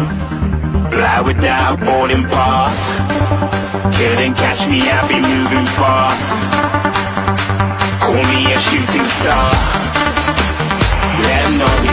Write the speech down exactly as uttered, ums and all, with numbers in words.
Fly without boarding pass. Couldn't catch me, I'll be moving fast. Call me a shooting star. Let 'em know